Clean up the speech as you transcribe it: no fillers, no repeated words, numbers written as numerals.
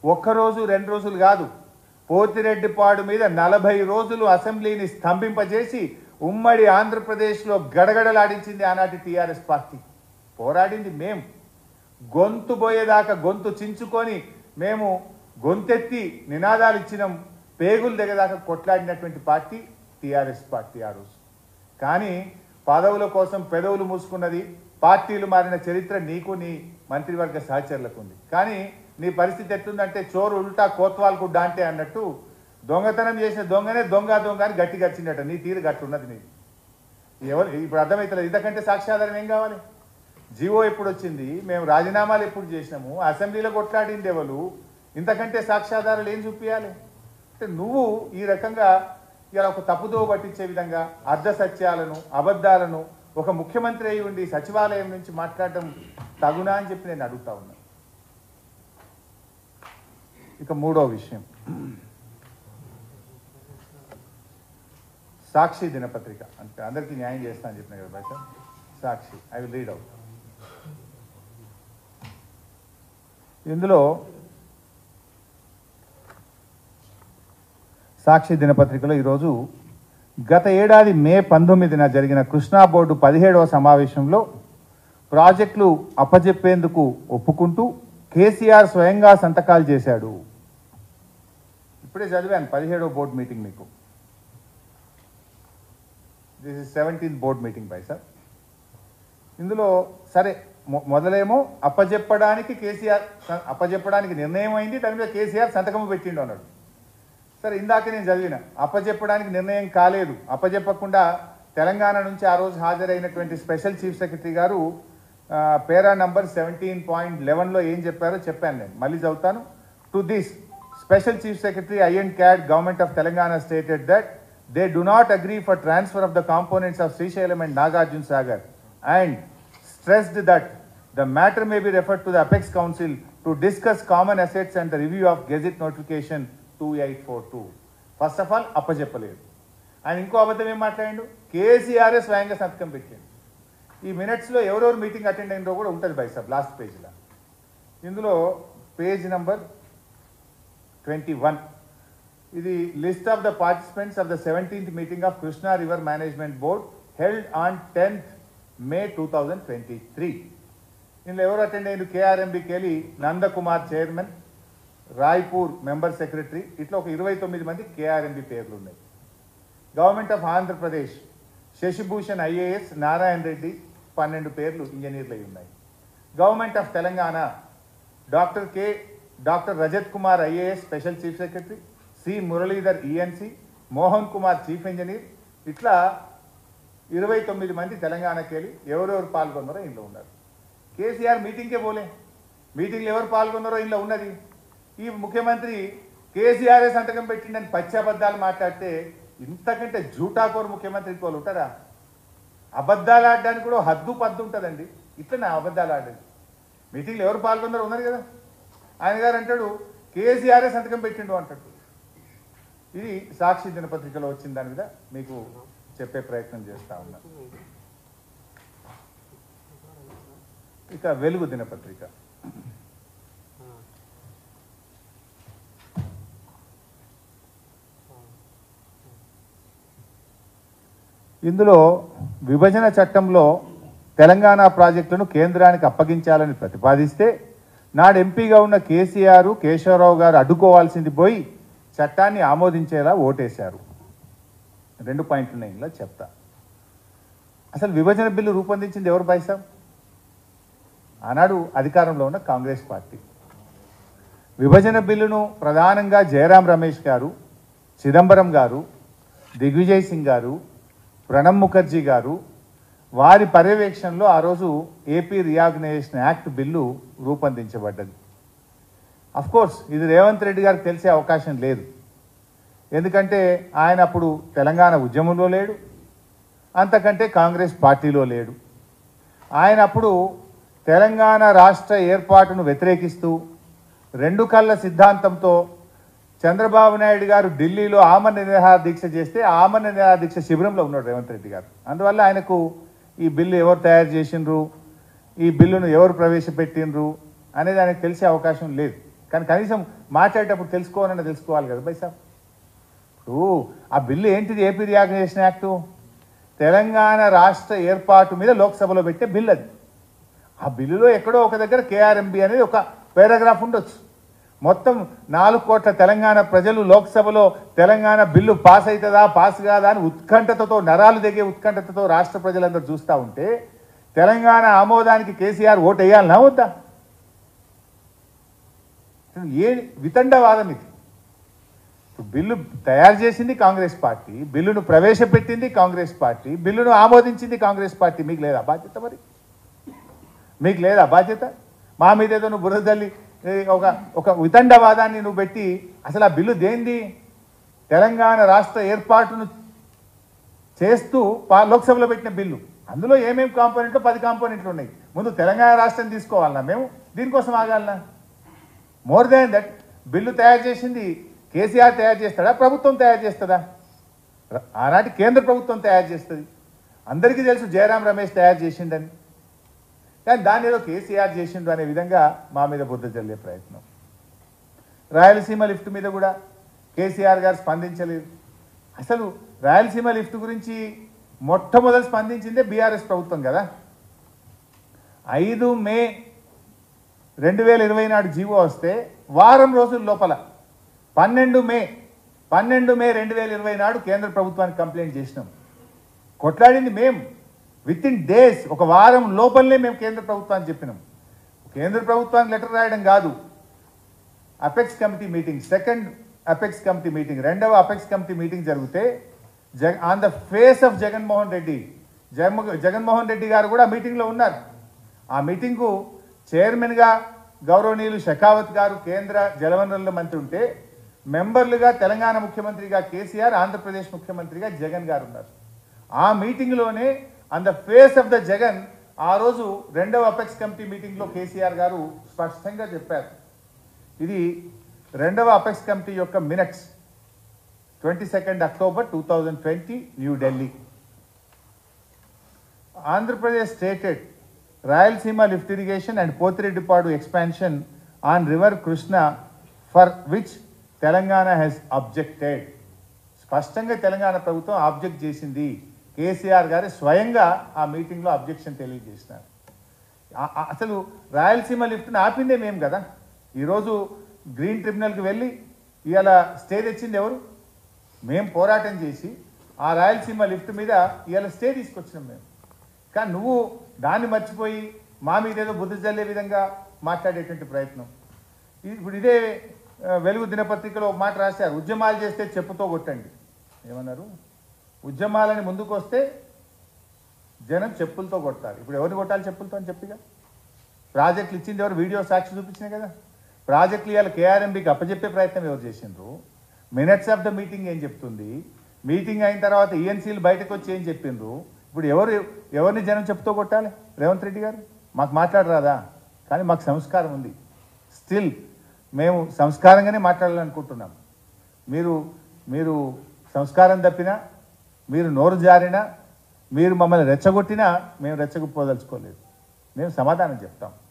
ఒక్కరోజు 2 రోజులు కాదు, పోతిరెడ్డిపాడు మీద 40 రోజులు అసెంబ్లీని స్తంభింపజేసి ఉమ్మడి ఆంధ్రప్రదేశ్లో గడగడలాడించింది ఆనాటి టీఆర్ఎస్ పార్టీ. పోరాడింది మేము, గొంతు పోయేదాకా గొంతు చించుకొని మేము గొంతెత్తి నినాదాలు ఇచ్చినాం, పేగులు దిగదాకా కొట్లాడినటువంటి పార్టీ టీఆర్ఎస్ పార్టీ ఆ రోజు. కానీ పదవుల కోసం పెదవులు మూసుకున్నది, పార్టీలు మారిన చరిత్ర నీకు నీ మంత్రివర్గ సహచరులకు ఉంది. కానీ నీ పరిస్థితి ఎట్లుందంటే చోరు ఉల్టా కోత్వాల్కు డాంటే అన్నట్టు దొంగతనం చేసిన దొంగనే దొంగ అని గట్టి గచ్చిందట. నీ తీరు గట్టున్నది నీది. ఎవరు ఇప్పుడు అర్థమవుతలేదు. ఇంతకంటే సాక్ష్యాధారం ఏం కావాలి? జీవో ఎప్పుడు వచ్చింది, మేము రాజీనామాలు ఎప్పుడు చేసినాము, అసెంబ్లీలో కొట్లాడింది ఎవరు, ఇంతకంటే సాక్ష్యాధారాలు ఏం చూపించాలి? అంటే నువ్వు ఈ రకంగా ఇలా ఒక తప్పుదో పట్టించే విధంగా అర్ధ సత్యాలను అబద్ధాలను ఒక ముఖ్యమంత్రి అయి ఉండి సచివాలయం నుంచి మాట్లాడటం తగునా అని చెప్పి నేను అడుగుతా ఉన్నా. ఇక మూడో విషయం, సాక్షి దినపత్రిక. అంటే అందరికీ న్యాయం చేస్తా అని చెప్పిన కదా భాష. Sakshi, I will read out. ఇందులో సాక్షి దినపత్రికలో ఈరోజు గత ఏడాది మే 19న జరిగిన కృష్ణా బోర్డు 17వ సమావేశంలో ప్రాజెక్టులు అప్పజెప్పేందుకు ఒప్పుకుంటూ కేసీఆర్ స్వయంగా సంతకాలు చేశాడు. ఇప్పుడే చదివాను 17వ బోర్డు మీటింగ్ మీకు. This is 17th board meeting by sir. ఇందులో సరే మొదలేమో అప్పజెప్పడానికి నిర్ణయం అయింది, దాని మీద కేసీఆర్ సంతకం పెట్టిండు అన్నాడు. సరే, ఇందాక నేను చదివిన అప్పజెప్పడానికి నిర్ణయం కాలేదు, అప్పజెప్పకుండా తెలంగాణ నుంచి ఆ రోజు హాజరైనటువంటి స్పెషల్ చీఫ్ సెక్రటరీ గారు పేరా నంబర్ 17.11లో ఏం చెప్పారో చెప్పాను నేను, మళ్ళీ చదువుతాను. To this special chief secretary in క్యాడ్ government of Telangana stated that they do not agree for transfer of the components of Srisailam and Nagarjuna Sagar and stressed that the matter may be referred to the Apex Council to discuss common assets and the review of Gazette Notification 2842. First of all, అప్పజెప్పలేదు. ఆయన ఇంకో అబద్ధం ఏం మాట్లాడిండు, కేసీఆర్ స్వయంగా సంతకం పెట్టిండు. ఈ మినిట్స్లో ఎవరెవరు మీటింగ్ అటెండ్ అయినరో కూడా ఉంటుంది బై సాబ్ లాస్ట్ పేజ్లో. ఇందులో పేజ్ నంబర్ 21, ఇది list of the participants of the 17th meeting of Krishna river management board held on 10th May 2023. ఇందులో ఎవరు అటెండ్ అయ్యారు? కేఆర్ఎంబికి వెళ్ళి Nandakumar chairman, Raipur member secretary, ఇట్లా ఒక 29 మంది కేఆర్ఎంబి పేర్లు ఉన్నాయి. Government of Andhra Pradesh Shashibhushan IAS, Narayana Reddy 12 పేర్లు ఇంజనీర్లు అయి ఉన్నాయి. Government of Telangana doctor Rajat Kumar IAS special chief secretary, C Muralidhar ENC, Mohan Kumar chief engineer, ఇట్లా 29 మంది తెలంగాణకి వెళ్ళి ఎవరెవరు పాల్గొన్నారో ఇంట్లో ఉన్నారు. కేసీఆర్ మీటింగ్కే పోలే, మీటింగ్లో ఎవరు పాల్గొన్నారో ఇంట్లో ఉన్నది. ఈ ముఖ్యమంత్రి కేసీఆర్ సంతకం పెట్టిండని పచ్చబద్దాలు మాట్లాడితే ఇంతకంటే జూటాకోరు ముఖ్యమంత్రి వాళ్ళు ఉంటారా? అబద్ధాలు ఆడడానికి కూడా హద్దు పద్దు ఉంటుందండి. ఇట్లా అబద్ధాలు ఆడేది. మీటింగ్లో ఎవరు పాల్గొన్నారో ఉన్నారు కదా. ఆయన గారు అంటాడు కేసీఆర్ సంతకం పెట్టిండు అంటాడు. ఇది సాక్షి దినపత్రికలో వచ్చిన దాని మీద మీకు చెప్పే ప్రయత్నం చేస్తా ఉన్నా. ఇక వెలుగు దినపత్రిక. ఇందులో విభజన చట్టంలో తెలంగాణ ప్రాజెక్టులను కేంద్రానికి అప్పగించాలని ప్రతిపాదిస్తే నాడు ఎంపీగా ఉన్న కేసీఆర్, కేశవరావు గారు అడ్డుకోవాల్సింది పోయి చట్టాన్ని ఆమోదించేలా ఓటేశారు. 2 పాయింట్లు ఉన్నాయి ఇందులో చెప్తా. అసలు విభజన బిల్లు రూపొందించింది ఎవరు బైసాం? ఆనాడు అధికారంలో ఉన్న కాంగ్రెస్ పార్టీ. విభజన బిల్లును ప్రధానంగా జయరాం రమేష్ గారు, చిదంబరం గారు, దిగ్విజయ్ సింగ్ గారు, ప్రణబ్ ముఖర్జీ గారు, వారి పర్యవేక్షణలో ఆ రోజు ఏపీ రీఆర్గనైజేషన్ యాక్ట్ బిల్లు రూపొందించబడ్డది. అఫ్కోర్స్ ఇది రేవంత్ రెడ్డి గారికి తెలిసే అవకాశం లేదు. ఎందుకంటే ఆయన అప్పుడు తెలంగాణ ఉద్యమంలో లేడు, అంతకంటే కాంగ్రెస్ పార్టీలో లేడు. ఆయన అప్పుడు తెలంగాణ రాష్ట్ర ఏర్పాటును వ్యతిరేకిస్తూ 2 కళ్ళ సిద్ధాంతంతో చంద్రబాబు నాయుడు గారు ఢిల్లీలో ఆమరణ నిరాహార దీక్ష చేస్తే ఆమరణ నిరాహార దీక్ష శిబిరంలో ఉన్నాడు రేవంత్ రెడ్డి గారు. అందువల్ల ఆయనకు ఈ బిల్లు ఎవరు తయారు చేసిండ్రు, ఈ బిల్లును ఎవరు ప్రవేశపెట్టిండ్రు అనేది ఆయనకు తెలిసే అవకాశం లేదు. కానీ కనీసం మాట్లాడేటప్పుడు తెలుసుకోవాలి కదా బై సాబ్. ఇప్పుడు ఆ బిల్లు ఏంటిది? ఏపీ రీఆర్గనైజేషన్ యాక్టు, తెలంగాణ రాష్ట్ర ఏర్పాటు మీద లోక్సభలో పెట్టే బిల్ అది. ఆ బిల్లులో ఎక్కడో ఒక దగ్గర కేఆర్ఎంబి అనేది ఒక పారాగ్రాఫ్ ఉండొచ్చు. మొత్తం 4 కోట్ల తెలంగాణ ప్రజలు లోక్సభలో తెలంగాణ బిల్లు పాస్ అవుతుందా పాస్ కాదా అని ఉత్కంఠతతో, నరాలు దిగే ఉత్కంఠతతో రాష్ట్ర ప్రజలందరూ చూస్తూ ఉంటే తెలంగాణ ఆమోదానికి కేసీఆర్ ఓటు వేయాలన్నా వద్దా? ఏ వితండవాదం ఇది? బిల్లు తయారు చేసింది కాంగ్రెస్ పార్టీ, బిల్లును ప్రవేశపెట్టింది కాంగ్రెస్ పార్టీ, బిల్లును ఆమోదించింది కాంగ్రెస్ పార్టీ. మీకు లేదా బాధ్యత? మరి మీకు లేదా బాధ్యత? మా మీద ఏదో నువ్వు బురద తల్లి ఒక వితండవాదాన్ని నువ్వు పెట్టి, అసలు ఆ బిల్లు దేంది? తెలంగాణ రాష్ట్ర ఏర్పాటును చేస్తూ లోక్సభలో పెట్టిన బిల్లు. అందులో ఏమేమి కాంపోనెంట్లు? 10 కాంపోనెంట్లు ఉన్నాయి. ముందు తెలంగాణ రాష్ట్రం తీసుకోవాలన్నా మేము? దీనికోసం ఆగాలన్నా? మోర్ దాన్ దట్, బిల్లు తయారు చేసింది కేసీఆర్ తయారు చేస్తాడా, ప్రభుత్వం తయారు చేస్తుందా? ఆనాటి కేంద్ర ప్రభుత్వం తయారు చేస్తుంది. అందరికీ తెలుసు జయరాం రమేష్ తయారు చేసిండని. కానీ దాన్ని ఏదో కేసీఆర్ చేసిండు అనే విధంగా మా మీద బుద్ధ జల్లే ప్రయత్నం. రాయలసీమ లిఫ్ట్ మీద కూడా కేసీఆర్ గారు స్పందించలేదు. అసలు రాయలసీమ లిఫ్ట్ గురించి మొట్టమొదటి స్పందించిందే బీఆర్ఎస్ ప్రభుత్వం కదా. 5 మే 2020 నాడు జీవో వస్తే వారం రోజుల లోపల 12 మే 2020 నాడు కేంద్ర ప్రభుత్వానికి కంప్లైంట్ చేసినాం. కొట్లాడింది మేము. విత్ ఇన్ డేస్, ఒక వారం లోపలనే మేము కేంద్ర ప్రభుత్వానికి చెప్పినాం. కేంద్ర ప్రభుత్వానికి లెటర్ రాయడం కాదు, apex committee meeting, second apex committee meeting, రెండవ అపెక్స్ కమిటీ మీటింగ్ జరిగితే on the face of Jaganmohan Reddy గారు కూడా మీటింగ్లో ఉన్నారు. ఆ మీటింగ్కు చైర్మన్గా గౌరవనీయులు షెకావత్ గారు కేంద్ర జలవనరుల మంత్రి ఉంటే, మెంబర్లుగా తెలంగాణ ముఖ్యమంత్రిగా కేసీఆర్, ఆంధ్రప్రదేశ్ ముఖ్యమంత్రిగా జగన్ గారు ఉన్నారు. ఆ మీటింగ్లోనే on the face of the Jagan ఆ రోజు రెండవ అపెక్స్ కమిటీ మీటింగ్లో కేసీఆర్ గారు స్పష్టంగా చెప్పారు. ఇది రెండవ అపెక్స్ కమిటీ యొక్క minutes, 22 October 2020, New Delhi. Andhra Pradesh stated Rayalaseema lift irrigation and Potireddipadu expansion on river Krishna, for which Telangana has objected. స్పష్టంగా తెలంగాణ ప్రభుత్వం ఆబ్జెక్ట్ చేసింది. కేసీఆర్ గారు స్వయంగా ఆ మీటింగ్లో అబ్జెక్షన్ తెలియజేసినారు. అసలు రాయలసీమ లిఫ్ట్ని ఆపిందే మేము కదా. ఈరోజు గ్రీన్ ట్రిబ్యునల్కి వెళ్ళి ఇవాళ స్టే తెచ్చింది ఎవరు? మేము పోరాటం చేసి ఆ రాయలసీమ లిఫ్ట్ మీద ఇవాళ స్టే తీసుకొచ్చినాం మేము. కానీ నువ్వు దాన్ని మర్చిపోయి మా మీద ఏదో బుద్ధి జల్లే విధంగా మాట్లాడేటువంటి ప్రయత్నం. ఇప్పుడు ఇదే వెలుగు దినపత్రికలో ఒక మాట రాశారు, ఉద్యమాలు చేస్తే చెప్పుతో కొట్టండి. ఏమన్నారు? ఉద్యమాలని ముందుకు వస్తే జనం చెప్పులతో కొట్టాలి. ఇప్పుడు ఎవరిని కొట్టాలి చెప్పులతో అని చెప్పిగా? ప్రాజెక్టులు ఇచ్చింది ఎవరు? వీడియో సాక్షి చూపించినాయి కదా. ప్రాజెక్టులు ఇవాళ కేఆర్ఎంబీకి అప్పచెప్పే ప్రయత్నం ఎవరు చేసిండ్రు? మినిట్స్ ఆఫ్ ద మీటింగ్ ఏం చెప్తుంది? మీటింగ్ అయిన తర్వాత ఈఎన్సీలు బయటకు వచ్చి ఏం చెప్పిండ్రు? ఇప్పుడు ఎవరిని జనం చెప్తూ కొట్టాలి? రేవంత్ రెడ్డి గారు మాకు మాట్లాడరాదా? కానీ మాకు సంస్కారం ఉంది. స్టిల్ మేము సంస్కారంగానే మాట్లాడాలనుకుంటున్నాం. మీరు సంస్కారం తప్పినా, మీరు నోరు జారినా, మీరు మమ్మల్ని రెచ్చగొట్టినా మేము రెచ్చగొప్పదలుచుకోలేదు. మేము సమాధానం చెప్తాం.